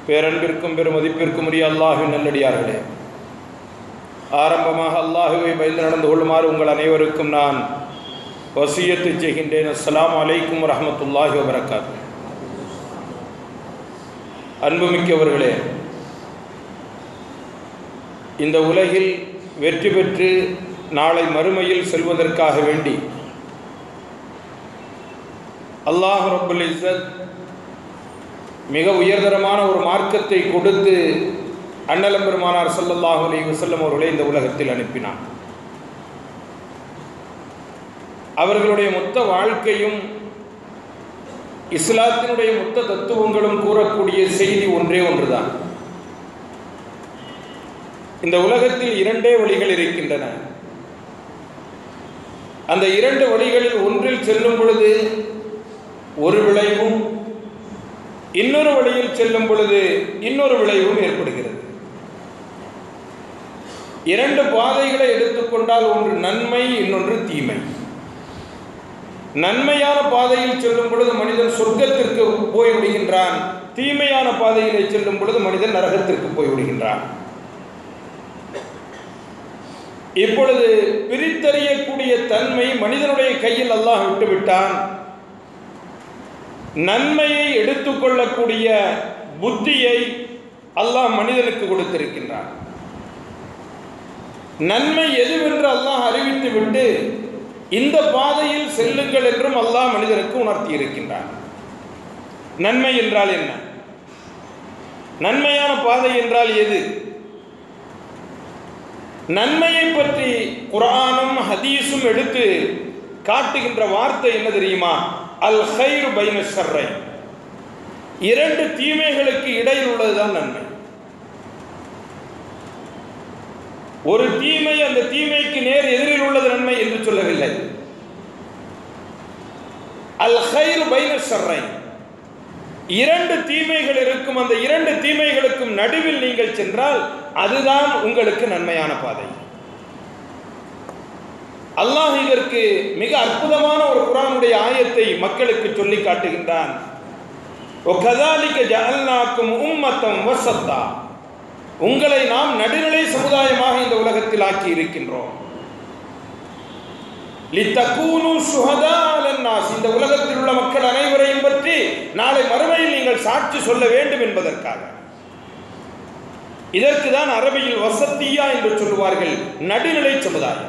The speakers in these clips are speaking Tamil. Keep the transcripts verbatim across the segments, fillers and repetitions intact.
பேரன்பிற்கும் பெருமதிப்பிற்கும் உரிய அல்லாஹ்வின் நல்லடியார்களே, ஆரம்பமாக அல்லாஹுவை பயந்து நடந்து கொள்ளுமாறு உங்கள் அனைவருக்கும் நான் வசியத்து செய்கின்றேன். அஸ்ஸலாமு அலைக்கும் வரஹ்மத்துல்லாஹி வபரகாத்துஹு. அன்புமிக்கவர்களே, இந்த உலகில் வெற்றி பெற்று நாளை மறுமையில் செல்வதற்காக வேண்டி அல்லாஹ் ரப்புல் இஸ்ஸத் மிக உயர்தரமான ஒரு மார்க்கத்தை கொடுத்து அண்ணலம் பெருமானார் ஸல்லல்லாஹு அலைஹி வஸல்லம் அவர்களை இந்த உலகத்தில் அனுப்பினார். அவர்களுடைய மொத்த வாழ்க்கையும் இஸ்லாத்தினுடைய மொத்த தத்துவங்களும் கூறக்கூடிய செய்தி ஒன்றே ஒன்றுதான். இந்த உலகத்தில் இரண்டே வழிகள் இருக்கின்றன. அந்த இரண்டு வழிகளில் ஒன்றில் செல்லும் பொழுது ஒரு விளைவும், இன்னொரு வழியில் செல்லும் பொழுது இன்னொரு விளைவும் ஏற்படுகிறது. இரண்டு பாதைகளை எடுத்துக்கொண்டால் ஒன்று நன்மை, இன்னொன்று தீமை. நன்மையான பாதையில் செல்லும் பொழுது மனிதன் சொர்க்கத்திற்கு போய்விடுகின்றான், தீமையான பாதையிலே செல்லும் பொழுது மனிதன் நரகத்திற்கு போய்விடுகின்றான். இப்பொழுது பிரித்தறியக்கூடிய தன்மை மனிதனுடைய கையில் அல்லாஹ் விட்டுவிட்டான். நன்மையை எடுத்துக்கொள்ளக்கூடிய புத்தியை அல்லாஹ் மனிதனுக்கு கொடுத்திருக்கின்றான். நன்மை எதுவென்று அல்லாஹ் அறிவித்து விட்டு இந்த பாதையில் செல்லுங்கள் என்றும் அல்லாஹ் மனிதனுக்கு உணர்த்தி இருக்கின்றான். நன்மை என்றால் என்ன? நன்மையான பாதை என்றால் எது? நன்மையை பற்றி குர்ஆனும் ஹதீஸும் எடுத்து காட்டுகின்ற வார்த்தை என்ன தெரியுமா? அல் ஹைரு பைன ஷர்ரை. இரண்டு தீமைகளுக்கு இடையில் உள்ளதுதான் நன்மை. ஒரு தீமை அந்த தீமைக்கு நேர் எதிரில் உள்ளது நன்மை என்று சொல்லவில்லை. அல் ஹைரு பைன ஷர்ரை, இரண்டு தீமைகள் இருக்கும், அந்த இரண்டு தீமைகளுக்கும் நடுவில் நீங்கள் சென்றால் அதுதான் உங்களுக்கு நன்மையான பாதை. அல்லாஹ் இதற்கு மிக அற்புதமான ஒரு குர்ஆனுடைய ஆயத்தை மக்களுக்கு சொல்லி காட்டுகின்றான். வகதாலிக ஜஅல்நாக்கும் உம்மத்தம் வஸத்தா, உங்களை நாம் நடுநிலை சமுதாயமாக இந்த உலகத்தில் ஆக்கி இருக்கின்றோம். லிதகூனு ஷுஹதா அலன்னாஸ், இந்த உலகத்தில் உள்ள மக்கள் அனைவரையும் பற்றி நாளை மறுமையில் நீங்கள் சாட்சி சொல்ல வேண்டும் என்பதற்காக. இதற்கு தான் அரபியில் வசத்தியா என்று சொல்லுவார்கள், நடுநிலை சமுதாயம்.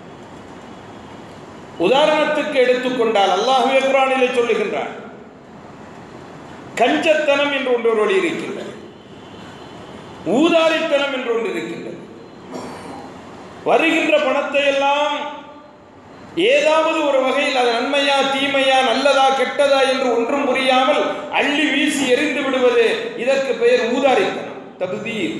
உதாரணத்துக்கு எடுத்துக்கொண்டால் அல்லாஹ்வே குர்ஆனிலே சொல்லுகின்றான், கஞ்சத்தனம் என்று ஒன்று ஒரு வழி இருக்கின்றது, ஊதாரித்தனம் என்று ஒன்று இருக்கின்றது. வருகின்ற பணத்தை எல்லாம் ஏதாவது ஒரு வகையில் அது நன்மையா தீமையா நல்லதா கெட்டதா என்று ஒன்றும் புரியாமல் அள்ளி வீசி எறிந்து விடுவது, இதற்கு பெயர் ஊதாரித்தனம், தப்தீர்,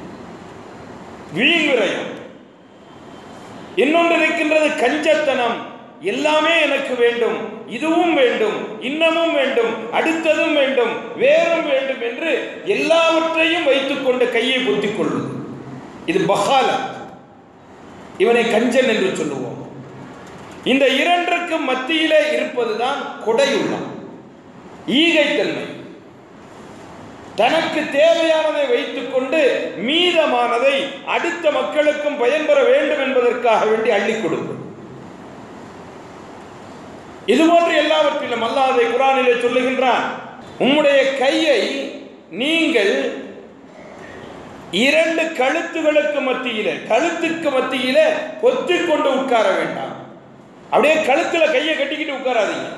வீண் விரயம். இன்னொன்று இருக்கின்றது கஞ்சத்தனம். எல்லாமே எனக்கு வேண்டும், இதுவும் வேண்டும், இன்னமும் வேண்டும், அடுத்ததும் வேண்டும், வேறும் வேண்டும் என்று எல்லாவற்றையும் வைத்துக் கொண்டு கையை பொத்திக் கொள்வது, இது பஹாலத். இவனை கஞ்சன் என்று சொல்லுவோம். இந்த இரண்டுக்கும் மத்தியிலே இருப்பதுதான் கொடையுள்ளம், ஈகைத்தன்மை. தனக்கு தேவையானதை வைத்துக் கொண்டு மீதமானதை அடுத்த மக்களுக்கும் பயன்பெற வேண்டும் என்பதற்காக வேண்டி அள்ளி கொடுப்பது. இதுபோன்று எல்லாவற்றிலும் அல்லாஹ் அதை குர்ஆனிலே சொல்லுகின்றான். உம்முடைய கையை நீங்கள் இரண்டு கழுத்துகளுக்கு மத்தியிலே, கழுத்துக்கு மத்தியிலே பொத்திக் கொண்டு உட்கார வேண்டாம். அப்படியே கழுத்துல கையை கட்டிக்கிட்டு உட்காராதீங்க.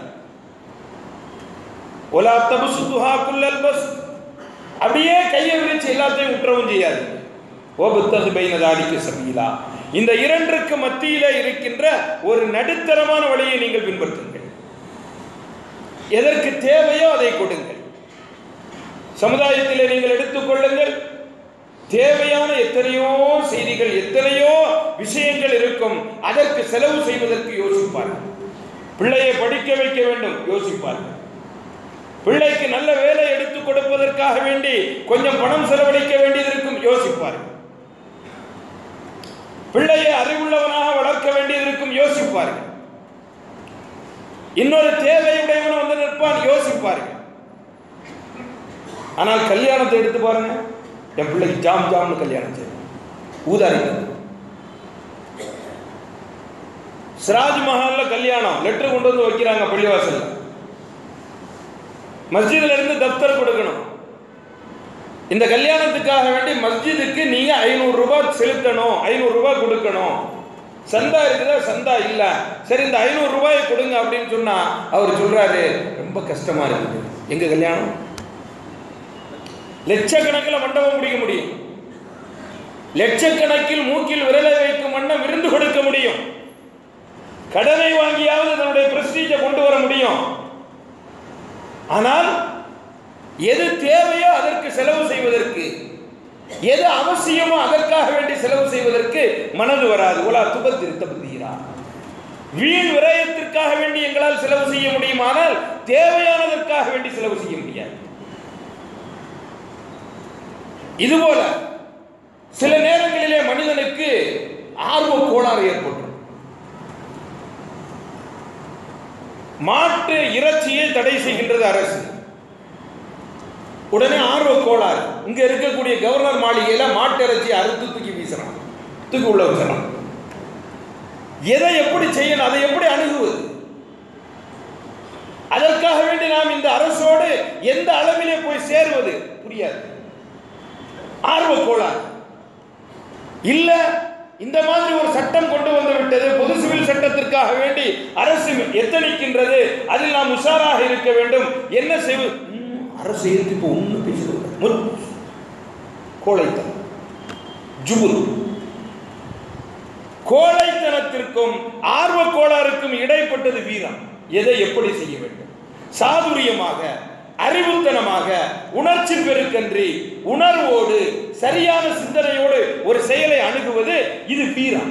ஒலா தபசுதுஹா குல்லல் பஸ், அப்படியே கையை விரிச்சு எல்லாத்தையும் உற்றவும் செய்யாது. ஓபுத்தஹு பைன தாலிக சபீலா, இந்த இரண்டுக்கு மத்தியிலே இருக்கின்ற ஒரு நடுத்தரமான வழியை நீங்கள் பின்பற்றுங்கள். எதற்கு தேவையோ அதை கொடுங்கள். சமுதாயத்திலே நீங்கள் எடுத்துக்கொள்ளுங்கள். தேவையான எத்தனையோ செய்திகள், எத்தனையோ விஷயங்கள் இருக்கும். அதற்கு செலவு செய்வதற்கு யோசிப்பார்கள். பிள்ளையை படிக்க வைக்க வேண்டும், யோசிப்பார்கள். பிள்ளைக்கு நல்ல வேலை எடுத்துக் கொடுப்பதற்காக வேண்டி கொஞ்சம் பணம் செலவழிக்க வேண்டியது இருக்கும், யோசிப்பார்கள். பிள்ளையை அறிவுள்ளவனாக வளர்க்க வேண்டியது இருக்கும், யோசிப்பார்கள். இன்னொரு தேவையுடையவன் வந்து நிற்பான், யோசிப்பார்கள். ஆனால் கல்யாணத்தை எடுத்து பாருங்க, என் பிள்ளைக்கு ஜாம் ஜாம்னு கல்யாணம் செய்யும். ஊதாரி சிராஜ் மஹால்ல கல்யாணம் லெட்டர் கொண்டு வந்து வைக்கிறாங்க பள்ளிவாசல்ல. மஸ்ஜிதுல இருந்து தப்தர் கொடுக்கணும். இந்த கல்யாணத்துக்காக வேண்டி மஸ்ஜிதுக்கு நீங்க ஐநூறு ரூபாய் செலுத்தணும், ஐநூறு ரூபாய் கொடுக்கணும். சந்தா இருக்குதா? சந்தா இல்ல. சரி, இந்த ஐநூறு ரூபாயை கொடுங்க அப்படின்னு சொன்னா அவர் சொல்றாரு, ரொம்ப கஷ்டமா இருக்குது. எங்க கல்யாணம் லட்சக்கணக்கில் மண்டபம் முடிக்க முடியும், லட்சக்கணக்கில் மூக்கில் விரலை வைக்கும் வண்ணம் விருந்து கொடுக்க முடியும், கடனை வாங்கியாவது தன்னுடைய பிரஸ்டீஜை கொண்டு வர முடியும். ஆனால் எது தேவையோ அதற்கு செலவு செய்வதற்கு, எது அவசியமோ அதற்காக வேண்டி செலவு செய்வதற்கு மனது வராது. உலா துபத் திருத்தப்படுகிறார். வீண் விரயத்திற்காக வேண்டி எங்களால் செலவு செய்ய முடியுமானால் தேவையானதற்காக வேண்டி செலவு செய்ய முடியாது. இதுபோல சில நேரங்களிலே மனிதனுக்கு ஆர்வ கோளாறு ஏற்படும். மாட்டு இறைச்சியை தடை செய்கின்றது அரசு. உடனே ஆர்வ கோளாறு. இங்க இருக்கக்கூடிய கவர்னர் மாளிகையில மாட்டு இறைச்சியை அறுத்து தூக்கி வீசுறான், தூக்கி உள்ள வச்சுறான். எதை எப்படி செய்யணும், அதை எப்படி அணுகுவது? அதற்காக வேண்டி நாம் இந்த அரசோடு எந்த அளவிலே போய் சேருவது புரியாது. ஆர்வ கோளாறு இல்ல. இந்த மாதிரி ஒரு சட்டம் கொண்டு வந்து விட்டது, பொது சிவில் சட்டத்திற்காக வேண்டி அரசு எத்தனிக்கின்றது, அதில் நாம் உஷாராக இருக்க வேண்டும். என்ன செய்வது? அரசு இருக்கு இப்போ ஒன்றும் பேசுவது கோழைத்தனம், ஜுபுல். கோழைத்தனத்திற்கும் ஆர்வ கோளாறுக்கும் இடைப்பட்டது வீரம். எதை எப்படி செய்ய வேண்டும்? சாதுரியமாக, அறிவுத்தனமாக, உணர்ச்சி பெருக்கன்றி உணர்வோடு சரியான சிந்தனையோடு ஒரு செயலை அணுகுவது இது வீரம்.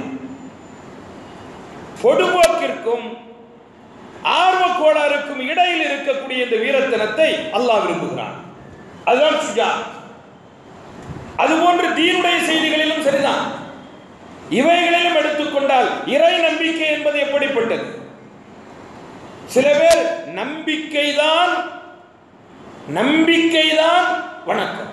பொடுபோக்கிற்கும் ஆர்வ கோளாறுக்கும் இடையில் இருக்கக்கூடிய இந்த வீரத்தனத்தை அல்லாஹ் விரும்புகிறான். அதுதான் சுஜா. அதுபோன்று தீனுடைய செய்திகளிலும் சரிதான். இவைகளிலும் எடுத்துக்கொண்டால் இறை நம்பிக்கை என்பது எப்படிப்பட்டது? சில பேர் நம்பிக்கைதான் நம்பிக்கைதான் வணக்கம்.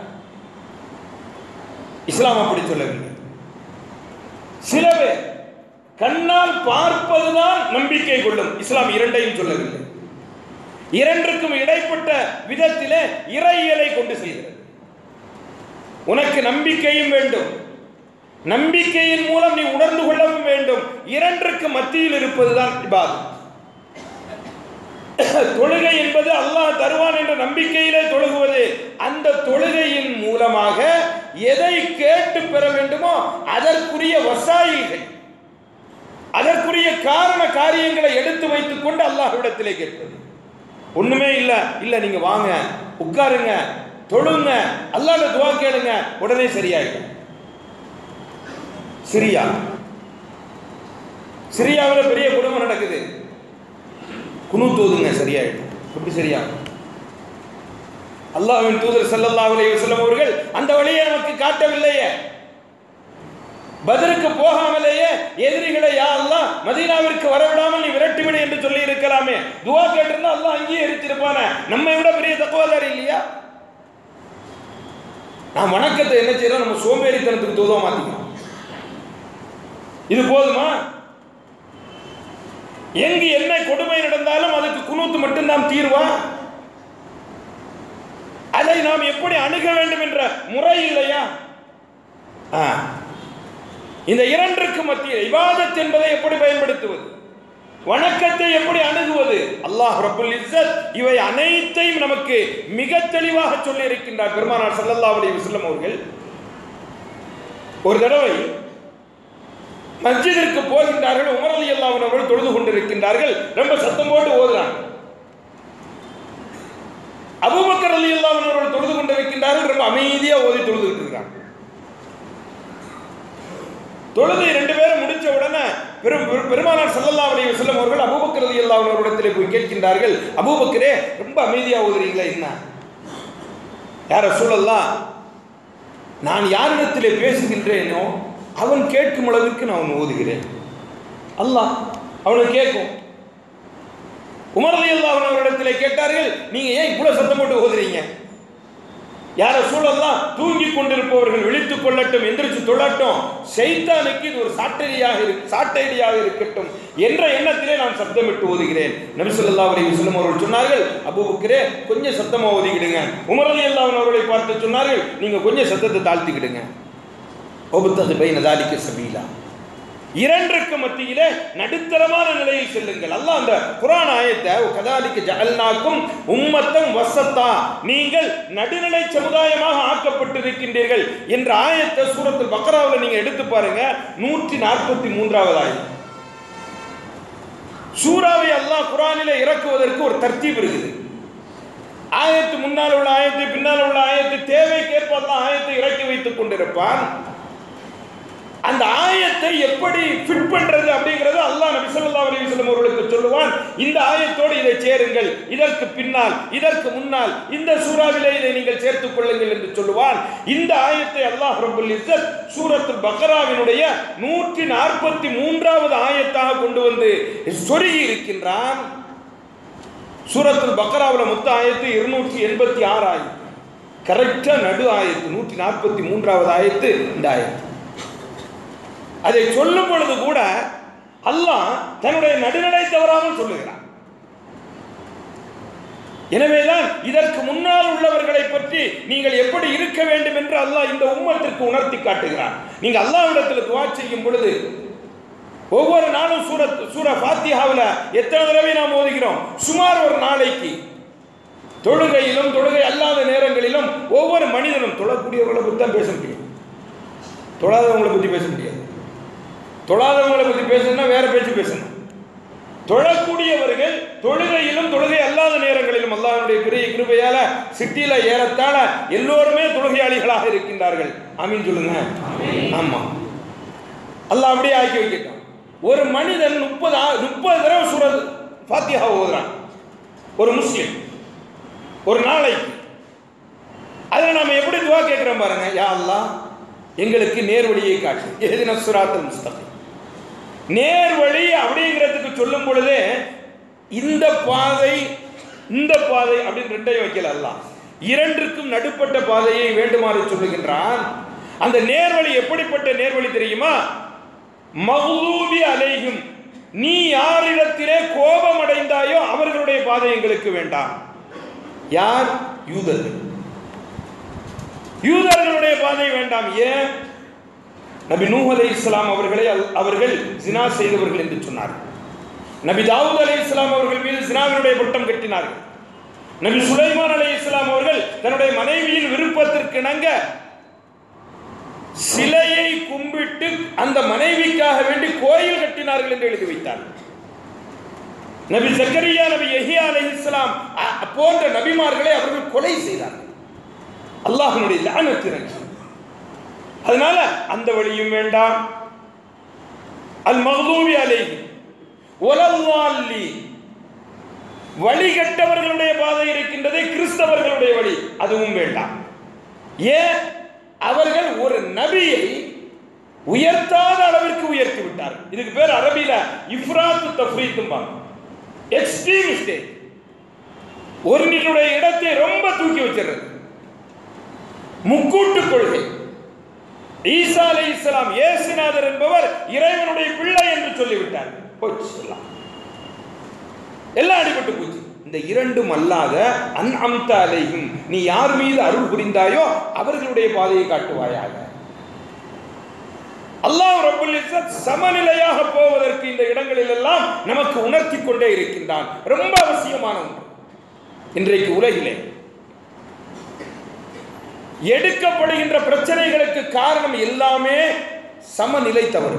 இஸ்லாம் அப்படி சொல்லவில்லை. சில பேர் கண்ணால் பார்ப்பதுதான் நம்பிக்கை கொள்ளும். இஸ்லாம் இரண்டையும் சொல்லவில்லை. இரண்டுக்கும் இடைப்பட்ட விதத்திலே இறையியலை கொண்டு செய்கிறது. உனக்கு நம்பிக்கையும் வேண்டும், நம்பிக்கையின் மூலம் நீ உணர்ந்து கொள்ளவும் வேண்டும். இரண்டுக்கு மத்தியில் இருப்பதுதான் இபாதத். தொழுகை என்பது அல்லாஹ் தருவான் என்ற நம்பிக்கையிலே தொழுகுவது. அந்த தொழுகையின் மூலமாக எதை கேட்டு பெற வேண்டுமோ அதற்குரிய வசாயில்கள், அதற்குரிய காரண காரியங்களை எடுத்து வைத்துக் கொண்டு அல்லாஹ்விடத்திலே கேட்பது. ஒண்ணுமே இல்ல இல்ல நீங்க வாங்க, உட்காருங்க, தொழுங்க, அல்லாஹ்விட துஆ கேளுங்க, உடனே சரியாயிடும். சிரியா சிரியாவில் பெரிய குடும்பம் நடக்குது, குனூத் ஓதுங்க சரியாயிடும். எப்படி சரியாகும்? அல்லாஹ்வின் தூதர் ஸல்லல்லாஹு அலைஹி வஸல்லம் அவர்கள் அந்த வழியை நமக்கு காட்டவில்லையே. பத்ருக்கு போகாமலேயே எதிரிகளை யா அல்லாஹ் மதீனாவிற்கு வரவிடாமல் நீ விரட்டிவிடு என்று சொல்லி இருக்கலாமே. துஆ கேட்டிருந்தா அல்லாஹ் அங்கேயே இருத்திருப்பானே. நம்மை விட பெரிய தக்வாதாரி இல்லையா? நாம் வணக்கத்தை என்ன செய்யறோம்? நம்ம சோம்பேறித்தனத்துக்கு தூதவ மாத்திக்கிறோம். இது போதுமா? எங்கு என்ன கொடுமை நடந்தாலும் அதுக்கு குனூத்து மட்டும் நாம் தீர்வா? அதை நாம் எப்படி அணுக வேண்டும் என்ற முறை இல்லையா? இந்த இரண்டிற்கு மத்தியில் இபாதத் என்பதை எப்படி பயன்படுத்துவது, வணக்கத்தை எப்படி அணுகுவது? அல்லாஹ் ரப்புல் இஸ்ஸத் இவை அனைத்தையும் நமக்கு மிக தெளிவாக சொல்லி இருக்கின்றார் பெருமானார் ஸல்லல்லாஹு அலைஹி வஸல்லம் அவர்கள். ஒரு தடவை மஸ்ஜிதிற்கு போகின்றார்கள். உமர் ரலியல்லாஹு அன்ஹு அவர்கள் தொழுது கொண்டிருக்கின்றார்கள். ரொம்ப சத்தம் போட்டு ஓதுறாங்க. அபூபக்கர் ரலியல்லாஹு அன்ஹு அவர்கள் தொழுது கொண்டிருக்கின்றார்கள். ரொம்ப அமைதியா ஓதி தொழுதுட்டு இருக்காங்க. தொழுது ரெண்டு பேரும் முடிச்ச உடனே பெருமானார் ஸல்லல்லாஹு அலைஹி வஸல்லம் அவர்கள் அபூபக்கர் ரலியல்லாஹு அன்ஹு அவரிடத்திலே போய் கேட்கின்றார்கள், அபூபக்கரே ரொம்ப அமைதியா ஓதுறீங்களா? என்ன யா ரசூலல்லாஹ், நான் யாரிடத்திலே பேசுகின்றேனோ அவன் கேட்கும் அளவிற்கு நான் ஓதுகிறேன். அல்லாஹ் அவனுக்கு கேட்கும். உமர் ரலியல்லாஹு அன்ஹு அவரிடத்திலே கேட்டார்கள், நீங்க ஏன் இவ்வளவு சத்தம் போட்டு ஓதுறீங்க? யார சூழல்லாம் தூங்கி கொண்டிருப்பவர்கள் விழித்துக் கொள்ளட்டும், எந்திரிச்சு தொழட்டும், ஷைத்தானுக்கு இது ஒரு சாட்டையாக சாட்டையாக இருக்கட்டும் என்ற எண்ணத்திலே நான் சத்தமிட்டு ஓதுகிறேன். நபி ஸல்லல்லாஹு அலைஹி வஸல்லம் அவர்கள் சொன்னார்கள், அபூபக்கரே கொஞ்சம் சத்தமா ஓதிக்கிடுங்க. உமர் ரலியல்லாஹு அன்ஹு அவர்களை பார்த்து சொன்னார்கள், நீங்க கொஞ்சம் சத்தத்தை தாழ்த்திக்கிடுங்க. ஒபுத்தது பைன தாலிக சபீலா, இரண்டிற்கு மத்தியிலே நடுத்தரமான நிலையில் செல்லுங்கள். அல்லாஹ் அந்த குர்ஆன் ஆயத்தை கதாலிக ஜஅல்நாக்கும் உம்மத்தன் வஸத்தா, நீங்கள் நடுநிலை சமுதாயமாக ஆக்கப்பட்டிருக்கின்றீர்கள் என்ற ஆயத்தை சூரத்துல் பக்ராவில் நீங்க எடுத்து பாருங்க. நூற்றி நாற்பத்தி மூன்றாவது ஆயத். சூராவை அல்லாஹ் குர்ஆனிலே இறக்குவதற்கு ஒரு தர்த்தீப் இருக்குது. ஆயத்து முன்னால் உள்ள ஆயத்தை பின்னால் உள்ள ஆயத்தை தேவைக்கேற்ப அல்லாஹ் ஆயத்தை இறக்கி வைத்துக் கொண்டிருப்பான். அந்த ஆயத்தை எப்படி ஃபிட் பண்றது அப்படிங்கறது அல்லாஹ் நபி ஸல்லல்லாஹு அலைஹி வஸல்லம் அவர்களுக்கு சொல்லுவான். இந்த ஆயத்தோடு இதை சேருங்கள், இதற்கு பின்னால் இதற்கு முன்னால் இந்த சூராவிலே இதை நீங்கள் சேர்த்துக் கொள்ளுங்கள் என்று சொல்லுவான். இந்த ஆயத்தை அல்லாஹ் ரப்பல் இஸ்ஸத் சூரத்துல் பக்ராவினுடைய நூற்றி நாற்பத்தி மூன்றாவது ஆயத்தாக கொண்டு வந்து சொருகி இருக்கின்றான். சூரத்துல் பக்ராவில் மொத்த ஆயத்து இருநூற்றி எண்பத்தி ஆறு ஆயத்து, கரெக்டா நடு ஆயத்து நூற்றி நாற்பத்தி மூன்றாவது ஆயத்து இந்த ஆயத்து. அதை சொல்லும் பொழுது கூட அல்லாஹ் தன்னுடைய நடுநிலை தவறாமல் சொல்லுகிறான். எனவேதான் இதற்கு முன்னால் உள்ளவர்களை பற்றி நீங்கள் எப்படி இருக்க வேண்டும் என்று அல்லாஹ் இந்த உம்மத்திற்கு உணர்த்தி காட்டுகிறான். நீங்க அல்லாஹ்விடத்தில் துஆ செய்யும் பொழுது ஒவ்வொரு நாளும் சூரத் சூரா ஃபாத்திஹாவில் எத்தனை தடவை நாம் ஓதுகிறோம்? சுமார் ஒரு நாளைக்கு தொழுகையிலும் தொழுகை அல்லாத நேரங்களிலும் ஒவ்வொரு மனிதனும் தொழக்கூடியவர்களை பற்றி தான் பேச முடியும், தொழாதவங்களை பற்றி பேச முடியாது. தொழாதவங்களை பற்றி பேசணும்னா வேற பேச்சு பேசணும். தொழக்கூடியவர்கள் தொழுகையிலும் தொழுகை அல்லாத நேரங்களிலும் அல்லாஹ்வுடைய பெரிய கிருபையால சிட்டியில ஏறத்தாழ எல்லோருமே தொழுகையாளிகளாக இருக்கின்றார்கள். ஆமீன் சொல்லுங்க. ஆமா, அல்லாஹ் அப்படியே ஆக்கி வைக்கட்டும். ஒரு மனிதன் முப்பது முப்பது தடவை சூரத் ஃபாத்திஹா ஓதுறான் ஒரு முஸ்லிம் ஒரு நாளைக்கு. அதில் நாம எப்படி துஆ கேட்கிறோம் பாருங்க. யா அல்லாஹ் எங்களுக்கு நேர்வழியை காட்டு, இஹ்தினஸ் ஸிராத்தல் முஸ்தகீம். நேர்வழி அப்படிங்கிறதுக்கு சொல்லும் பொழுதே இந்த பாதை இந்த பாதை அப்படின்னு ரெண்டையும் வைக்கல அல்லாஹ், இரண்டிற்கும் நடுப்பட்ட பாதையை வேண்டுமாறு சொல்லுகின்றான். அந்த நேர்வழி எப்படிப்பட்ட நேர்வழி தெரியுமா? மக்லூபி அலைஹிம், நீ யாரிடத்திலே கோபம் அடைந்தாயோ அவர்களுடைய பாதை எங்களுக்கு வேண்டாம். யார்? யூதர்கள். யூதர்களுடைய பாதை வேண்டாம். ஏன்? நபி நூஹ் அலைஹிஸ்ஸலாம் அவர்களை அவர்கள் ஜினா செய்தவர்கள் என்று சொன்னார்கள். நபி தாவூத் அலைஹிஸ்ஸலாம் அவர்கள் மீது ஜினாவினுடைய பட்டம் கட்டினார்கள். நபி சுலைமான் அலைஹிஸ்ஸலாம் அவர்கள் தன்னுடைய மனைவியின் விருப்பத்திற்கு இணங்க சிலையை கும்பிட்டு அந்த மனைவிக்காக வேண்டி கோயில் கட்டினார்கள் என்று எழுதி வைத்தார்கள். நபி ஜக்கரியா நபி யஹ்யா அலைஹிஸ்ஸலாம் போன்ற நபிமார்களை அவர்கள் கொலை செய்தார்கள். அல்லாஹ்வுடைய லஅனத் இறங்கி. அதனால அந்த வழியும் வேண்டாம். அல் மக்தூபி அலைஹி வலல்லாலி, வழிகட்டவர்களுடைய பாதை இருக்கின்றதே கிறிஸ்தவர்களுடைய வழி, அதுவும் வேண்டாம். ஏன்? அவர்கள் ஒரு நபியை உயர்த்தாத அளவிற்கு உயர்த்தி விட்டார். இதுக்கு பேர் அரபியில இஃப்ராத் தஃப்ரீத்தும்பாங்க, எக்ஸ்ட்ரீம் மிஸ்டேக். ஒருவனுடைய இடத்தை ரொம்ப தூக்கி வச்சிருக்கிறது. முக்கூட்டு கொள்கை. ஈசா அலைஹிஸ்ஸலாம் இயேசுநாதர் என்பவர் இறைவனுடைய பிள்ளை என்று சொல்லிவிட்டார். எல்லாம் அடிபட்டு போச்சு. இந்த இரண்டும் அல்லாத அன்அம்த அலைஹிம், நீ யார் மீது அருள் புரிந்தாயோ அவர்களுடைய பாதையை காட்டுவாயாக. அல்லாஹ் ரப்பல் இஸ்ஸத் சமநிலையாக போவதற்கு இந்த இடங்களில் எல்லாம் நமக்கு உணர்த்தி கொண்டே இருக்கின்றான். ரொம்ப அவசியமான ஒன்று. இன்றைக்கு உலகிலே எடுக்கப்படுகின்ற பிரச்சனைகளுக்கு காரணம் எல்லாமே சமநிலை தவறு.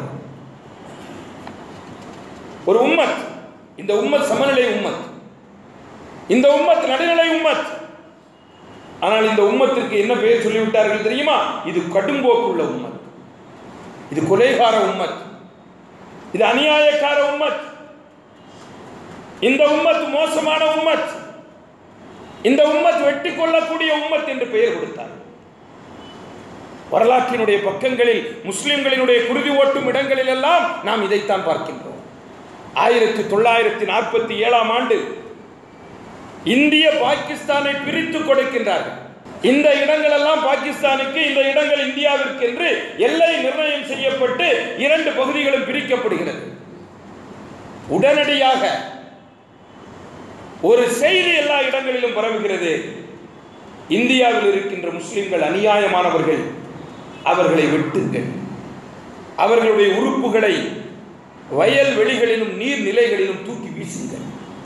ஒரு உம்மத், இந்த உம்மத் சமநிலை உம்மத், இந்த உம்மத் நடுநிலை உம்மத். ஆனால் இந்த உம்மத்திற்கு என்ன பெயர் சொல்லிவிட்டார்கள் தெரியுமா? இது கடும்போக்குள்ள உம்மத், இது கொலைகார உம்மத், இது அநியாயக்கார உம்மத், இந்த உம்மத் மோசமான உம்மத், இந்த உம்மத் வெட்டி கொள்ளக்கூடிய உம்மத் என்று பெயர் கொடுத்தார். வரலாற்றினுடைய பக்கங்களில் முஸ்லிம்களினுடைய குருதி ஓட்டும் இடங்களில் எல்லாம் நாம் இதைத்தான் பார்க்கின்றோம். ஆயிரத்தி தொள்ளாயிரத்தி நாற்பத்தி ஏழாம் ஆண்டு இந்திய பாகிஸ்தானை பிரித்து கொடுக்கின்றார்கள். இந்த இடங்கள் எல்லாம் பாகிஸ்தானுக்கு, இந்த இடங்கள் இந்தியாவிற்கு என்று எல்லை நிர்ணயம் செய்யப்பட்டு இரண்டு பகுதிகளும் பிரிக்கப்படுகிறது. உடனடியாக ஒரு செய்தி எல்லா இடங்களிலும் பரவுகிறது. இந்தியாவில் இருக்கின்ற முஸ்லிம்கள் அநியாயமானவர்கள், அவர்களை வெட்டுங்கள், அவர்களுடைய உறுப்புகளை வயல் வெளிகளிலும் நீர்நிலைகளிலும் தூக்கி வீசுங்கள்.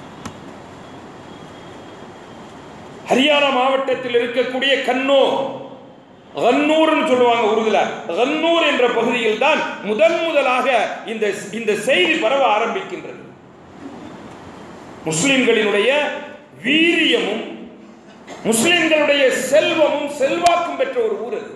ஹரியானா மாவட்டத்தில் இருக்கக்கூடிய கன்னூர், கன்னூர் சொல்லுவாங்க உருதுல, கன்னூர் என்ற பகுதியில் தான் முதன் முதலாக இந்த இந்த செய்தி பரவ ஆரம்பிக்கின்றது. முஸ்லிம்களினுடைய வீரியமும் முஸ்லிம்களுடைய செல்வமும் செல்வாக்கும் பெற்ற ஒரு ஊர் அது.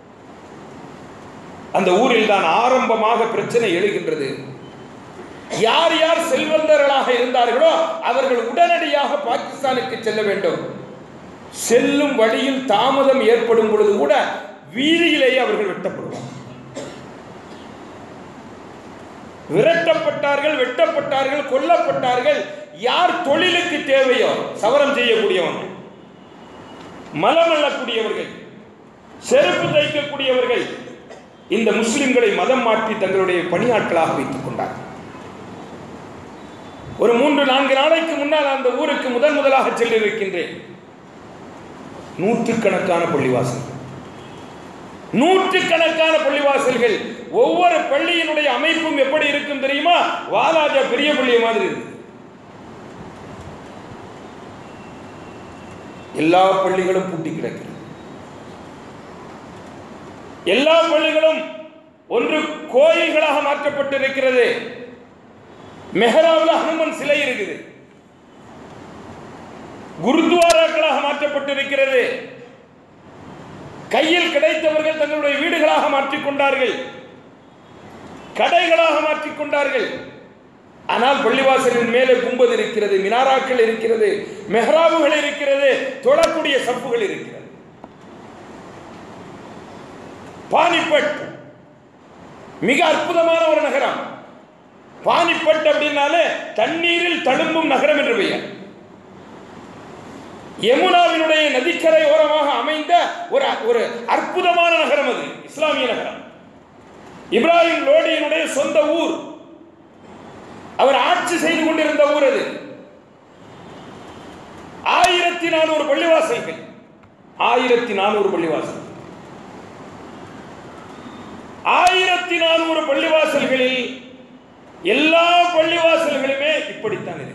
அந்த ஊரில் தான் ஆரம்பமாக பிரச்சனை எழுகின்றது. யார் யார் செல்வந்தர்களாக இருந்தார்களோ அவர்கள் உடனடியாக பாகிஸ்தானுக்கு செல்ல வேண்டும். செல்லும் வழியில் தாமதம் ஏற்படும் பொழுது கூட வீதியிலேயே அவர்கள் வெட்டப்படுவார்கள். விரட்டப்பட்டார்கள், வெட்டப்பட்டார்கள், கொல்லப்பட்டார்கள். யார் தொழிலுக்கு தேவையோ சவரம் செய்யக்கூடியவர்கள், மலம் அள்ளக்கூடியவர்கள், செருப்பு தைக்கக்கூடியவர்கள் இந்த முஸ்லிம்களை மதம் மாற்றி தங்களுடைய பணியாட்களாக வைத்துக் கொண்டார்கள். ஒரு மூன்று நான்கு நாளைக்கு முன்னால் அந்த ஊருக்கு முதன் முதலாக சென்றிருக்கின்றேன். நூற்றுக்கணக்கான பள்ளிவாசல்கள், நூற்றுக்கணக்கான பள்ளிவாசல்கள். ஒவ்வொரு பள்ளியினுடைய அமைப்பும் எப்படி இருக்கும் தெரியுமா? வாலாஜா பெரிய பள்ளி மாதிரி இருக்கு. எல்லா பள்ளிகளும் பூட்டி கிடக்கிறது. எல்லா பள்ளிகளும் ஒன்று கோயில்களாக மாற்றப்பட்டிருக்கிறது. மெஹராவில் ஹனுமன் சிலை இருக்குது. குருத்வாராக்களாக மாற்றப்பட்டிருக்கிறது. கையில் கிடைத்தவர்கள் தங்களுடைய வீடுகளாக மாற்றிக்கொண்டார்கள், கடைகளாக மாற்றிக்கொண்டார்கள். ஆனால் பள்ளிவாசலின் மேலே கும்பது இருக்கிறது, மினாராக்கள் இருக்கிறது, மெஹராபுகள் இருக்கிறது, தொழக்கூடிய சப்புகள் இருக்கிறது. பானிபட் மிக அற்புதமான ஒரு நகரம். பானிபட் அப்படின்னாலே தண்ணீரில் தழும்பும் நகரம் என்று பெயர். யமுனாவினுடைய நதிக்கரை ஓரமாக அமைந்த ஒரு ஒரு அற்புதமான நகரம் அது, இஸ்லாமிய நகரம். இப்ராஹிம் லோடியினுடைய சொந்த ஊர், அவர் ஆட்சி செய்து கொண்டிருந்த ஊர் அது. ஆயிரத்தி நானூறு பள்ளிவாசல்கள், ஆயிரத்தி நானூறு பள்ளிவாசல் ஆயிரத்தி நானூறு பள்ளிவாசல்களில் எல்லா பள்ளிவாசல்களுமே இப்படித்தான் இருக்கிறது.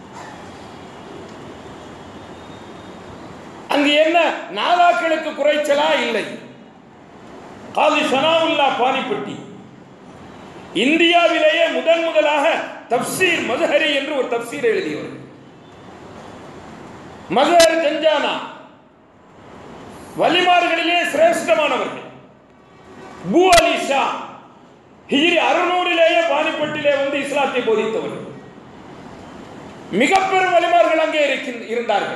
அங்கு என்ன நாதாக்களுக்கு குறைச்சலா? இல்லை. காதி சனாவுல்லா பானிப்பட்டி இந்தியாவிலேயே முதன் முதலாக தப்சீர் மதுஹரி என்று ஒரு தப்சீர் எழுதியவர். மதுஹர் ஜஞ்சானா வலிமார்களிலே சிரேஷ்டமானவர்கள். பூ அலி ஷா ஹிஜ்ரி அறுநூறிலேயே பானிப்பட்டிலே வந்து இஸ்லாத்தை போதித்தவர்கள். மிக பெரும் வலிமார்கள் அங்கே இருந்தார்கள்.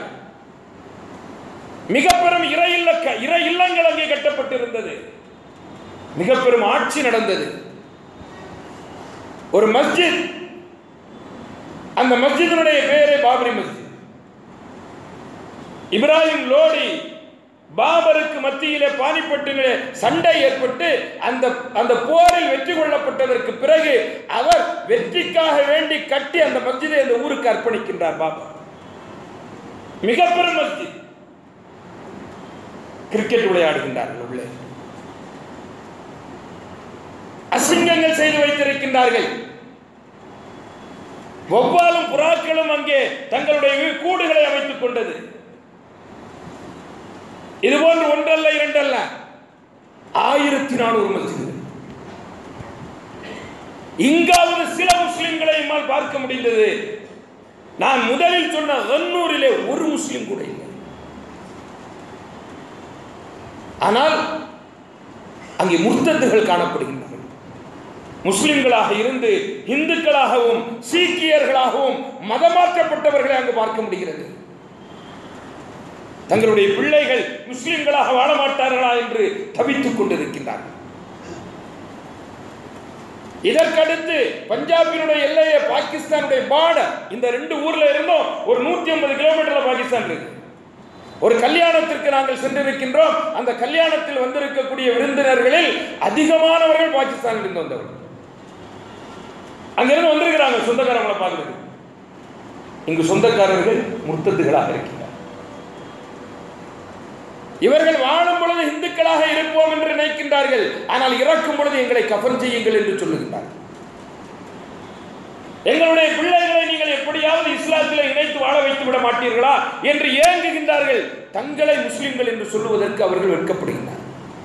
மிக பெரும் இறை இல்ல இறை இல்லங்கள் அங்கே கட்டப்பட்டிருந்தது. மிக பெரும் ஆட்சி நடந்தது. ஒரு மஸ்ஜித், அந்த மஸ்ஜிதினுடைய பெயரே பாபரி மஸ்ஜித். இப்ராஹிம் லோடி பாபருக்கு மத்தியிலே பானிப்பட்டிலே சண்டை ஏற்பட்டு அந்த அந்த போரில் வெற்றி கொள்ளப்பட்டதற்கு பிறகு அவர் வெற்றிக்காக வேண்டி கட்டி அந்த மஸ்ஜிதை அந்த ஊருக்கு அர்ப்பணிக்கின்றார் பாபர். மிக பெரும் மஸ்ஜித். கிரிக்கெட் விளையாடுகின்றார்கள் உள்ளே, அசிங்கங்கள் செய்து வைத்திருக்கின்றார்கள். ஒவ்வாலும் புறாக்களும் அங்கே தங்களுடைய கூடுகளை அமைத்துக் கொண்டது. இது போன்று ஒன்றல்ல இரண்டல்ல, ஆயிரத்தி நானூறு மஸ்ஜித். இங்காவது சில முஸ்லிம்களை எம்மால் பார்க்க முடிந்தது. நான் முதலில் சொன்ன கன்னூரிலே ஒரு முஸ்லிம் கூட இல்லை. ஆனால் அங்கே முர்த்தத்துகள் காணப்படுகின்றனர். முஸ்லிம்களாக இருந்து இந்துக்களாகவும் சீக்கியர்களாகவும் மதமாற்றப்பட்டவர்களை அங்கு பார்க்க முடிகிறது. தங்களுடைய பிள்ளைகள் முஸ்லிம்களாக வாழ மாட்டார்களா என்று தவித்துக் கொண்டிருக்கின்றார்கள். இதற்கடுத்து பஞ்சாபினுடைய எல்லையை பாகிஸ்தானுடைய பார்டர், இந்த ரெண்டு ஊர்ல இருந்தும் ஒரு நூத்தி ஐம்பது கிலோமீட்டர்ல பாகிஸ்தான் இருக்கு. ஒரு கல்யாணத்திற்கு நாங்கள் சென்றிருக்கின்றோம். அந்த கல்யாணத்தில் வந்திருக்கக்கூடிய விருந்தினர்களில் அதிகமானவர்கள் பாகிஸ்தானில் இருந்து வந்தவர்கள். அங்கிருந்து வந்திருக்கிறாங்க சொந்தக்காரங்களை பார்க்கிறது. இங்கு சொந்தக்காரர்கள் முர்த்ததுகளாக இருக்கிறார். இவர்கள் வாழும் பொழுது இந்துக்களாக இருப்போம் என்று நினைக்கின்றார்கள். ஆனால் இறக்கும் பொழுது எங்களை கஃன் செய்யுங்கள் என்று சொல்லுகின்றார்கள். எங்களுடைய பிள்ளைகளை நீங்கள் எப்படியாவது இஸ்லாத்தில் இணைத்து வாழ வைத்து விட மாட்டீர்களா என்று ஏங்குகின்றார்கள். தங்களை முஸ்லிம்கள் என்று சொல்லுவதற்கு அவர்கள் வெட்கப்படுகின்றனர்.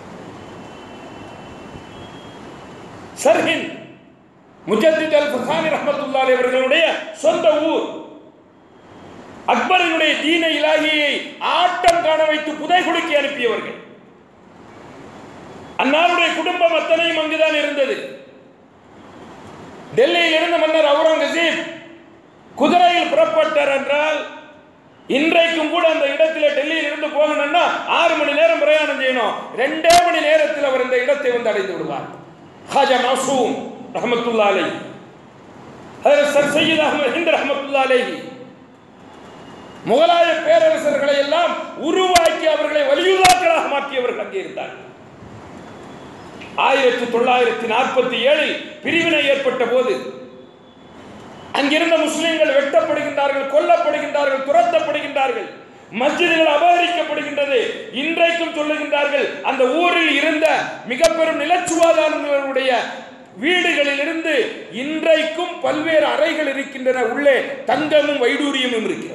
சர்ஹிந்த் முஜத்தித் அல் ஃபர்ஹானி ரஹ்மத்துல்லாஹி அலைஹி அவர்களுடைய சொந்த ஊர். அக்பரினுடைய தீன இலாஹியை ஆட்டம் காண வைத்து புதைகுலுக்கி அனுப்பியவர்கள். அன்னாருடைய குடும்பம் அத்தனையும் அங்குதான் இருந்தது. டெல்லியில் இருந்த மன்னர் அவுரங்கசீப் குதிரையில் புறப்பட்டார் என்றால் இன்றைக்கும் கூட அந்த இடத்தில் டெல்லியில் இருந்து போகணும்னா ஆறு மணி நேரம் பிரயாணம் செய்யணும். ரெண்டே மணி நேரத்தில் அவர் இந்த இடத்தை வந்து அடைந்து விடுவார். ஹாஜா மாசூம் ரஹ்மத்துல்லாஹி அலைஹி, ஹஜ்ரத் சர் சையத் அஹ்மத் ஹிந்த் ரஹ்மத்துல்லாஹி அலைஹி முகலாய பேரரசர்களை எல்லாம் உருவாக்கி அவர்களை வலியுல்லாக்களாக மாற்றியவர்கள் அங்கே இருந்தார்கள். ஆயிரத்தி தொள்ளாயிரத்தி நாற்பத்தி ஏழில் பிரிவினை ஏற்பட்ட போது அங்கிருந்த முஸ்லிம்கள் வெட்டப்படுகின்றார்கள், கொல்லப்படுகின்றார்கள், துரத்தப்படுகின்றார்கள், மஸ்ஜிதுகள் அபகரிக்கப்படுகின்றது. இன்றைக்கும் சொல்லுகின்றார்கள் அந்த ஊரில் இருந்த மிக பெரும் நிலச்சுவாதாரங்களுடைய வீடுகளில் இருந்து இன்றைக்கும் பல்வேறு அறைகள் இருக்கின்றன. உள்ளே தங்கமும் வைடூரியமும் இருக்கிறது.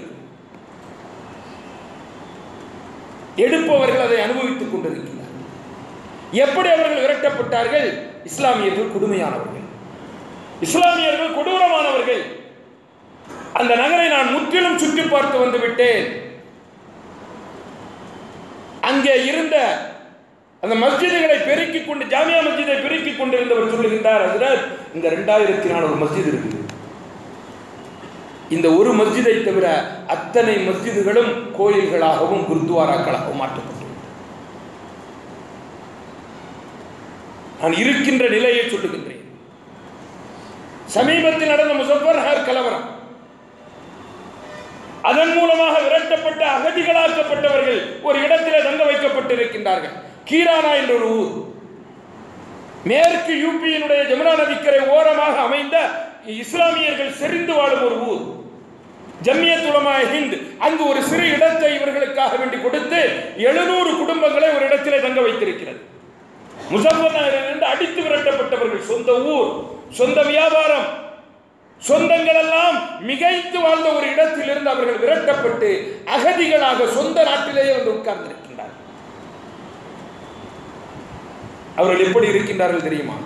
எடுப்பவர்கள் அதை அனுபவித்துக் கொண்டிருக்கிறார்கள். எப்படி அவர்கள் விரட்டப்பட்டார்கள்? இஸ்லாமியர்கள் கொடுமையானவர்கள், இஸ்லாமியர்கள் கொடூரமானவர்கள். அந்த நகரை நான் முற்றிலும் சுற்றி பார்த்து வந்து விட்டேன். அங்கே இருந்த அந்த மஸ்ஜிதுகளை பெருக்கிக் கொண்டு, ஜாமியா மஸ்ஜிதை பெருக்கிக் கொண்டிருந்தவர் சொல்லுகின்றார், ஹஜ்ரத் இங்க ரெண்டாயிரத்தி நானூறு மஸ்ஜித் இருக்குது. இந்த ஒரு மஸ்ஜிதை தவிர அத்தனை மஸ்ஜிதுகளும் கோயில்களாகவும் குருத்வாராக்களாகவும் மாற்றப்பட்டது. நான் இருக்கின்ற நிலையை சொல்லுகின்றேன். சமீபத்தில் நடந்த முசஃபர்நகர் கலவரம், அதன் மூலமாக விரட்டப்பட்ட அகதிகளாக்கப்பட்டவர்கள் ஒரு இடத்திலே தங்க வைக்கப்பட்டிருக்கின்றார்கள். கீரானா என்ற ஒரு ஊர், மேற்கு யூபியினுடைய ஜமுனா நதிக்கரை ஓரமாக அமைந்த இஸ்லாமியர்கள் செறிந்து வாழும் ஒரு ஊர். ஜம்மியத் உலமா ஹிந்த் அங்கு ஒரு சிறு இடத்தை இவர்களுக்காக வேண்டி கொடுத்து எழுநூறு குடும்பங்களை ஒரு இடத்திலே தங்க வைத்திருக்கிறது. முசஃபர்நகரிலிருந்து அடித்து விரட்டப்பட்டவர்கள், சொந்த ஊர், சொந்த வியாபாரம், சொந்தங்கள் எல்லாம் மிகைத்து வாழ்ந்த ஒரு இடத்தில் இருந்து அவர்கள் விரட்டப்பட்டு அகதிகளாக சொந்த நாட்டிலேயே வந்து உட்கார்ந்திருக்கின்றார்கள். அவர்கள் எப்படி இருக்கின்றார்கள் தெரியுமா?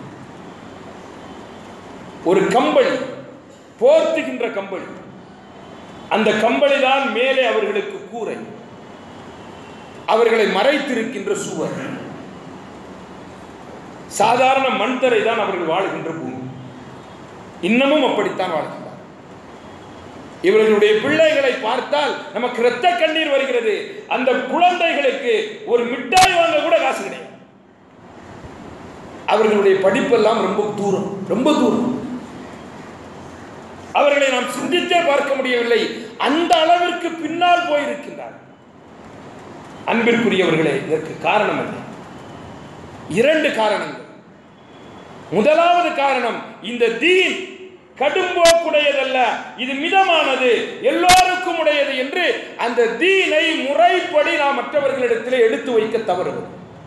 ஒரு கம்பளி, போர்த்துகின்ற கம்பளி, அந்த கம்பளி தான் மேலே அவர்களுக்கு கூரை, அவர்களை மறைத்திருக்கின்ற சுவர். சாதாரண மண்தரை தான் அவர்கள் வாழுகின்ற பூமி. இன்னமும் அப்படித்தான் வாழ்கின்றார். இவர்களுடைய பிள்ளைகளை பார்த்தால் நமக்கு இரத்த கண்ணீர் வருகிறது. அந்த குழந்தைகளுக்கு ஒரு மிட்டாய் வாங்க கூட காசு கிடையாது. அவர்களுடைய படிப்பெல்லாம் ரொம்ப தூரம், ரொம்ப தூரம். அவர்களை நாம் சிந்தித்தே பார்க்க முடியவில்லை. அந்த அளவிற்கு பின்னால் போயிருக்கின்றார். அன்பிற்குரியவர்களே, இதற்கு காரணம் என்ன? இரண்டு காரணங்கள். முதலாவது காரணம், இந்த தீன் கடும்போக்குடையதல்ல, இது மிதமானது, எல்லோருக்கும் உடையது என்று அந்த தீனை முறைப்படி நாம் மற்றவர்களிடத்தில் எடுத்து வைக்க தவறுவது.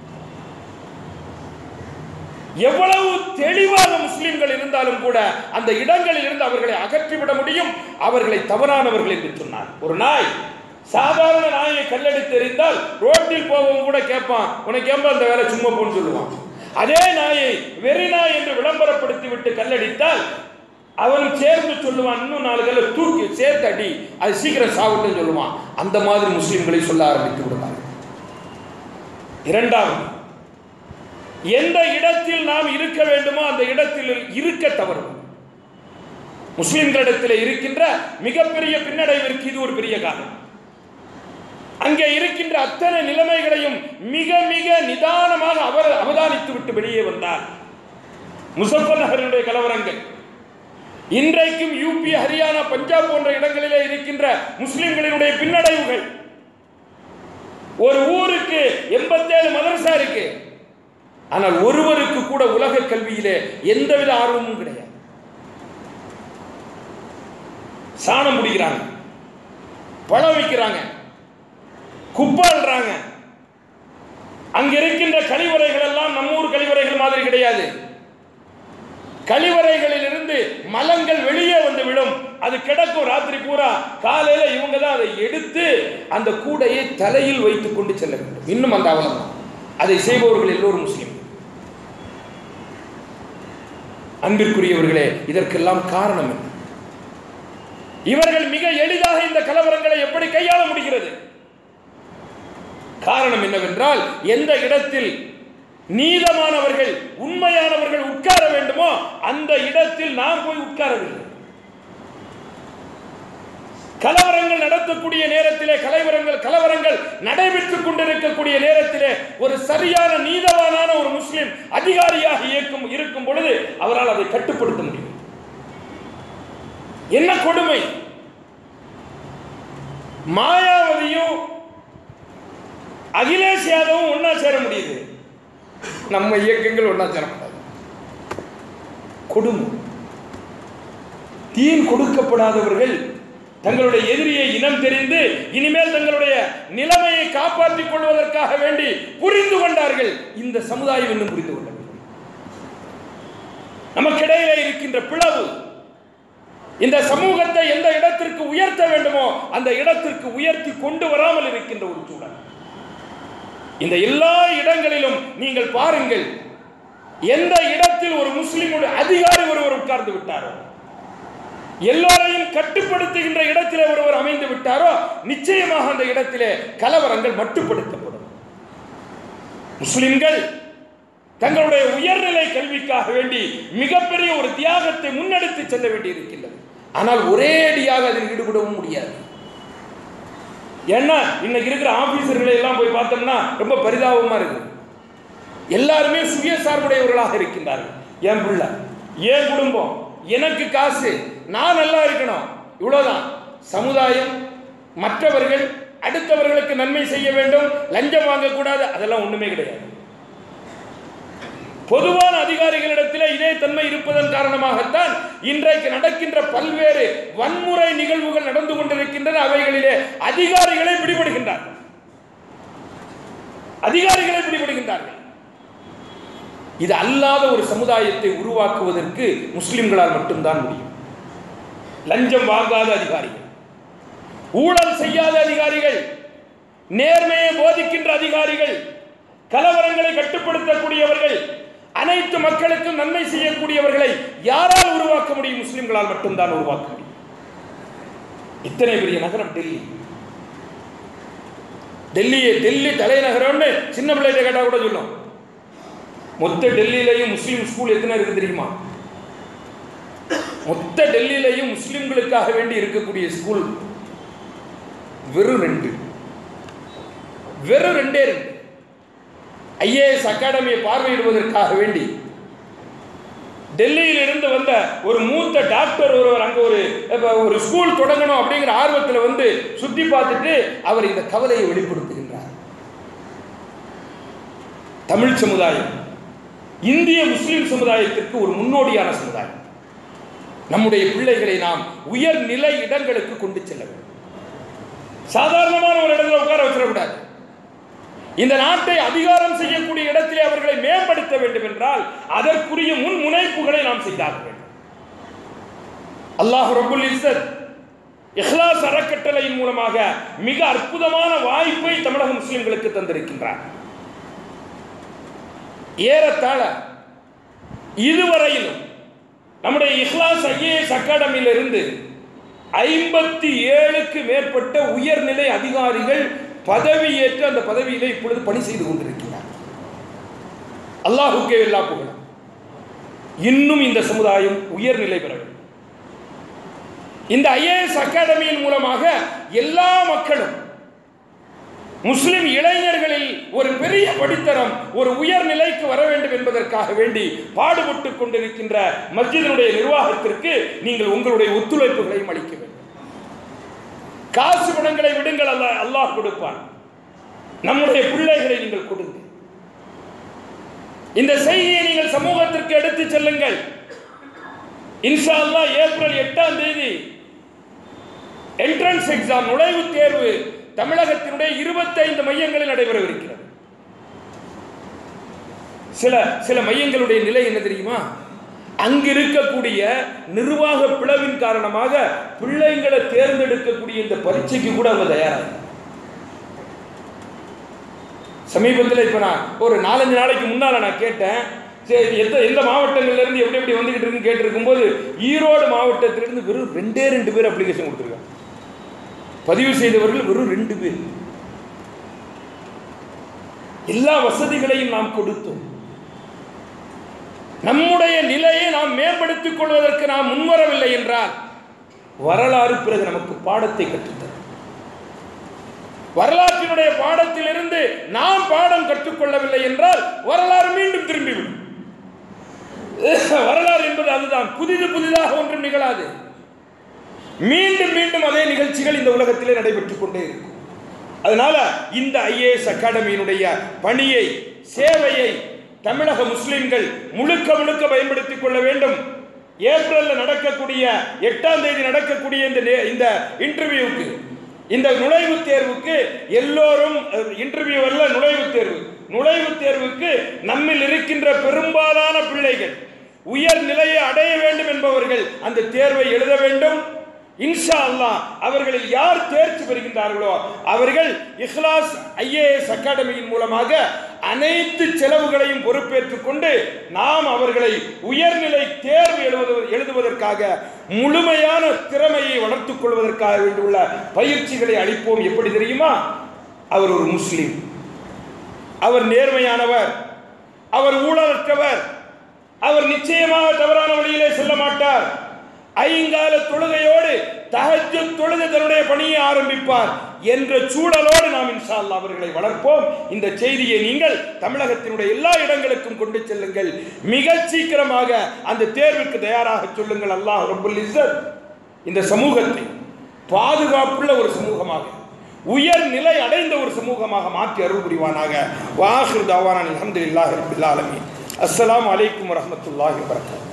எவ்வளவு தெளிவாக முஸ்லிம்கள் இருந்தாலும் கூட அந்த இடங்களில் இருந்து அவர்களை அகற்றிவிட முடியும். அவர்களை தவறானவர்கள் என்று சொன்னார். ஒரு நாய், சாதாரண நாயை கல்லடித்து எறிந்தால் ரோட்டில் போகவும் கூட கேட்பான், உனக்கு ஏன்பா அந்த வேலை, சும்மா போன்னு சொல்லுவான். அதே நாயை வெறி நாய் என்று விளம்பரப்படுத்தி விட்டு கல்லடித்தால் அவனும் சேர்ந்து சொல்லுவான், இன்னும் நாலு கல்ல தூக்கி சேர்த்து அடி, அது சீக்கிரம் சாவுன்னு சொல்லுவான். அந்த மாதிரி முஸ்லிம்களை சொல்ல ஆரம்பித்து விடுவார். இரண்டாவது, எந்த இடத்தில் நாம் இருக்க வேண்டுமோ அந்த இடத்தில் இருக்க தவறு. முஸ்லிம்களிடத்தில் இருக்கின்ற மிகப்பெரிய பின்னடைவிற்கு இது ஒரு பெரிய காரணம். அங்கே இருக்கின்ற அத்தனை நிலைமைகளையும் மிக மிக நிதானமாக அவர் அவதானித்து விட்டு வெளியே வந்தார். முசஃபர்நகருடைய கலவரங்கள், இன்றைக்கும் யூபி, ஹரியானா, பஞ்சாப் போன்ற இடங்களிலே இருக்கின்ற முஸ்லிம்களினுடைய பின்னடைவுகள், ஒரு ஊருக்கு எண்பத்தேழு மதரசா இருக்கு. ஆனால் ஒருவருக்கு கூட உலக கல்வியிலே எந்தவித ஆர்வமும் கிடையாது. சாணம் பிடிக்கிறாங்க, பழம் வைக்கிறாங்க, குப்பாடுறாங்க. அங்க இருக்கின்ற கழிவறைகள் எல்லாம் நம்ம ஊர் கழிவறைகள் மாதிரி கிடையாது. கழிவறைகளில் இருந்து மலங்கள் வெளியே வந்து விடும். அது கிடக்கும் ராத்திரி பூரா. காலையில இவங்க தான் அதை எடுத்து அந்த கூடையை தலையில் வைத்துக் கொண்டு செல்ல வேண்டும். இன்னும் அந்த அவலம். அதை செய்பவர்கள் எல்லோரும் முஸ்லிம். அன்பிற்குரியவர்களே, இதற்கெல்லாம் காரணம் என்ன? இவர்கள் மிக எளிதாக இந்த கலவரங்களை எப்படி கையாள முடிகிறது? காரணம் என்னவென்றால், எந்த இடத்தில் நீதமானவர்கள் உண்மையானவர்கள் உட்கார வேண்டுமோ அந்த இடத்தில் நாம் போய் உட்காரவில்லை. கலவரங்கள் நடத்தக்கூடிய நேரத்திலே கலவரங்கள் கலவரங்கள் நடைபெற்றுக் கொண்டிருக்கக்கூடிய நேரத்திலே ஒரு சரியான நீதவானான ஒரு முஸ்லிம் அதிகாரியாக இயக்கும் இருக்கும் பொழுது அவரால் அதை கட்டுப்படுத்த முடியும். என்ன கொடுமை! மாயாவதியும் அகிலேஷ் யாதவும் ஒன்னா சேர முடியுது, நம்ம இயக்கங்கள் ஒன்னா சேர முடியாது. கொடுமை. தீன் கொடுக்கப்படாதவர்கள் தங்களுடைய எதிரியை இனம் தெரிந்து இனிமேல் தங்களுடைய நிலைமையை காப்பாற்றிக் கொள்வதற்காக வேண்டி புரிந்து கொண்டார்கள். இந்த சமுதாயம் இன்னும் புரிந்து கொள்ளவில்லை. நமக்கிடையிலே இருக்கின்ற பிளவு இந்த சமூகத்தை எந்த இடத்திற்கு உயர்த்த வேண்டுமோ அந்த இடத்திற்கு உயர்த்தி கொண்டு வராமல் இருக்கின்ற ஒரு சூழல். இந்த எல்லா இடங்களிலும் நீங்கள் பாருங்கள், எந்த இடத்தில் ஒரு முஸ்லிமுடைய அதிகாரி ஒருவர் உட்கார்ந்து விட்டாரோ, எல்லோரையும் கட்டுப்படுத்துகின்ற இடத்திலே ஒருவர் அமைந்து விட்டாரோ, நிச்சயமாக அந்த இடத்திலே கலவரங்கள் மட்டுப்படுத்தப்படும். முஸ்லிம்கள் தங்களுடைய உயர்நிலை கல்விக்காக வேண்டி மிகப்பெரிய ஒரு தியாகத்தை முன்னெடுத்து செல்ல வேண்டி இருக்கின்றது. ஆனால் ஒரேடியாக அதில் ஈடுபடவும் முடியாது. ஏன்னா இன்னைக்கு இருக்கிற ஆபீசர்களை எல்லாம் போய் பார்த்தோம்னா ரொம்ப பரிதாபமா இருக்கு. எல்லாருமே சுயசார்புடையவர்களாக இருக்கின்றார்கள். என் பிள்ளை, என் குடும்பம், எனக்கு காசு, நான் நல்லா இருக்கணும், இவ்வளவுதான். சமுதாயம், மற்றவர்கள், அடுத்தவர்களுக்கு நன்மை செய்ய வேண்டும், லஞ்சம் வாங்கக்கூடாது, அதெல்லாம் ஒண்ணுமே கிடையாது. பொதுவான அதிகாரிகளிடத்திலே இதே தன்மை இருப்பதன் காரணமாகத்தான் இன்றைக்கு நடக்கின்ற பல்வேறு வன்முறை நிகழ்வுகள் நடந்து கொண்டிருக்கின்றன. அவைகளிலே அதிகாரிகளை பிடிபடுகின்றார்கள் அதிகாரிகளை பிடிபடுகின்றார்கள். இது அல்லாத ஒரு சமுதாயத்தை உருவாக்குவதற்கு முஸ்லிம்களால் மட்டும்தான் முடியும். லஞ்சம் வாங்காத அதிகாரிகள், ஊழல் செய்யாத அதிகாரிகள், நேர்மையை போதிக்கின்ற அதிகாரிகள், கலவரங்களை கட்டுப்படுத்தக்கூடியவர்கள், அனைத்து மக்களுக்கும் நன்மை செய்யக்கூடியவர்களை யாரால் உருவாக்க முடியும்? முஸ்லிம்களால் மட்டும்தான் உருவாக்க முடியும். இத்தனை பெரிய நகரம் டெல்லி. டெல்லியை டெல்லி தலைநகரம்னு சின்ன பிள்ளைகிட்ட கேட்டா கூட சொல்லும். மொத்த டெல்லியிலையும் முஸ்லீம் ஸ்கூல் எத்தனை இருக்கு தெரியுமா? மொத்த டெல்லியிலையும் முஸ்லிம்களுக்காக வேண்டி இருக்கக்கூடிய ஸ்கூல் வெறும் ரெண்டு வெறும் ரெண்டே ரெண்டு. ஐஏஎஸ் அகாடமியை பார்வையிடுவதற்காக வேண்டி டெல்லியில் இருந்து வந்த ஒரு மூத்த டாக்டர் ஒருவர் அங்க ஒரு ஒரு ஸ்கூல் தொடங்கணும் அப்படிங்கிற ஆர்வத்தில் வந்து சுத்தி பார்த்துட்டு அவர் இந்த கவலையை வெளிப்படுத்துகின்றார். தமிழ் சமுதாயம் இந்திய முஸ்லிம் சமுதாயத்திற்கு ஒரு முன்னோடியான சமுதாயம். நம்முடைய பிள்ளைகளை நாம் உயர்நிலை இடங்களுக்கு கொண்டு செல்ல வேண்டும். சாதாரணமான ஒரு இடத்துல உட்கார வச்சிடக்கூடாது. இந்த நாட்டை அதிகாரம் செய்யக்கூடிய இடத்திலே அவர்களை மேம்படுத்த வேண்டும் என்றால் அதற்குரிய முன் முனைப்புகளை நாம் செய்தாக வேண்டும். அல்லாஹ் ரப்புல் இஸ்ஸத் இஹ்லாஸ் அறக்கட்டளையின் மூலமாக மிக அற்புதமான வாய்ப்பை தமிழக முஸ்லிம்களுக்கு தந்திருக்கின்றார். ஏறத்தாழ இதுவரையிலும் நம்முடைய இஹ்லாஸ் ஐஏஎஸ் அகாடமியிலிருந்து ஐம்பத்தி ஏழுக்கு மேற்பட்ட உயர்நிலை அதிகாரிகள் பதவியேற்று அந்த பதவியிலே இப்பொழுது பணி செய்து கொண்டிருக்கிறார். அல்லாஹுக்கே எல்லா புகழும். இன்னும் இந்த சமுதாயம் உயர்நிலை பெற வேண்டும். இந்த ஐஏஎஸ் அகாடமியின் மூலமாக எல்லா மக்களும், முஸ்லிம் இளைஞர்களில் ஒரு பெரிய படித்தரம், ஒரு உயர்நிலைக்கு வர வேண்டும் என்பதற்காக வேண்டி பாடுபட்டுக் கொண்டிருக்கின்ற மஸ்ஜிதினுடைய நிர்வாகத்திற்கு நீங்கள் உங்களுடைய ஒத்துழைப்புகளையும் அளிக்க வேண்டும். காசு பணங்களை விடுங்கள், அல்லாஹ் அல்லாஹ் கொடுப்பான். நம்முடைய பிள்ளைகளை நீங்கள் கொடுங்க. இந்த செய்தியை நீங்கள் சமூகத்திற்கு எடுத்து செல்லுங்கள். இன்ஷா அல்லாஹ் ஏப்ரல் எட்டாம் தேதி என்ட்ரன்ஸ் எக்ஸாம், நுழைவுத் தேர்வு தமிழகத்தினுடைய இருபத்தைந்து மையங்களில் நடைபெறவிருக்கிறது. சில சில மையங்களுடைய நிலை என்ன தெரியுமா? அங்கு இருக்கக்கூடிய நிர்வாக பிளவின் காரணமாக பிள்ளைங்களை தேர்ந்தெடுக்கக்கூடிய இந்த பரீட்சைக்கு கூட அவங்க தயாராக. சமீபத்தில் இப்போ நான் ஒரு நாலஞ்சு நாளைக்கு முன்னால் நான் கேட்டேன், எந்த எந்த மாவட்டங்கள்ல இருந்து எப்படி எப்படி வந்துகிட்டு இருக்குன்னு கேட்டிருக்கும் போது ஈரோடு மாவட்டத்திலிருந்து வெறும் ரெண்டே ரெண்டு பேர் அப்ளிகேஷன் கொடுத்துருக்காங்க. பதிவு செய்தவர்கள் வெறும் ரெண்டு பேர். எல்லா வசதிகளையும் நாம் கொடுத்தோம். நம்முடைய நிலையை நாம் மேம்படுத்திக் கொள்வதற்கு நாம் முன்வரவில்லை என்றால் வரலாறு பிறகு நமக்கு பாடத்தை கற்றுத்தரும். வரலாற்றினுடைய பாடத்திலிருந்து நாம் பாடம் கற்றுக்கொள்ளவில்லை என்றால் வரலாறு மீண்டும் திரும்பிவிடும். வரலாறு என்பது அதுதான், புதிது புதிதாக ஒன்றும் நிகழாது. மீண்டும் மீண்டும் அதே நிகழ்ச்சிகள் இந்த உலகத்திலே நடைபெற்றுக் கொண்டே இருக்கும். அதனால இந்த ஐஏஎஸ் அகாடமியினுடைய பணியை, சேவையை தமிழக முஸ்லிம்கள் முழுக்க முழுக்க பயன்படுத்திக் கொள்ள வேண்டும். ஏப்ரலில் நடக்கக்கூடிய எட்டாம் தேதி நடக்கக்கூடிய இந்த இந்த இன்டர்வியூக்கு, இந்த நுழைவுத் தேர்வுக்கு எல்லோரும் இன்டர்வியூ அல்ல, நுழைவுத் தேர்வு. நுழைவுத் தேர்வுக்கு நம்மில் இருக்கின்ற பெரும்பாலான பிள்ளைகள் உயர் நிலையை அடைய வேண்டும் என்பவர்கள் அந்த தேர்வை எழுத வேண்டும். இன்ஷா அல்லாஹ் அவர்களில் யார் தேர்ச்சி பெறுகின்றார்களோ அவர்கள் இஹ்லாஸ் ஐஏஎஸ் அகாடமியின் மூலமாக அனைத்து செலவுகளையும் பொறுப்பேற்றுக் கொண்டு நாம் அவர்களை உயர்நிலை தேர்வு எழுதுவது எழுதுவதற்காக முழுமையான திறமையை வளர்த்துக் கொள்வதற்காக வேண்டியுள்ள பயிற்சிகளை அளிப்போம். எப்படி தெரியுமா? அவர் ஒரு முஸ்லிம், அவர் நேர்மையானவர், அவர் ஊழலற்றவர், அவர் நிச்சயமாக தவறான வழியிலே செல்ல மாட்டார், ஐங்கால தொழுகையோடு தஹஜ்ஜுத் தொழுது தன்னுடைய பணியை ஆரம்பிப்பார் என்ற சூழலோடு நாம் இன்ஷா அல்லாஹ் அவர்களை வளர்ப்போம். இந்த செய்தியை நீங்கள் தமிழகத்தினுடைய எல்லா இடங்களுக்கும் கொண்டு செல்லுங்கள். மிக சீக்கிரமாக அந்த தேர்வுக்கு தயாராக சொல்லுங்கள். அல்லாஹ் ரப்புல் இஸ்ஸத் இந்த சமூகத்தை பாதுகாப்புள்ள ஒரு சமூகமாக, உயர் நிலை அடைந்த ஒரு சமூகமாக மாற்றி அருள் புரிவானாக. வாஹிர் தாவானா அல்ஹம்துலில்லாஹி ரப்பில் ஆலமீன். அஸ்ஸலாமு அலைக்கும் வரஹ்மத்துல்லாஹி வபரகாத்துஹு.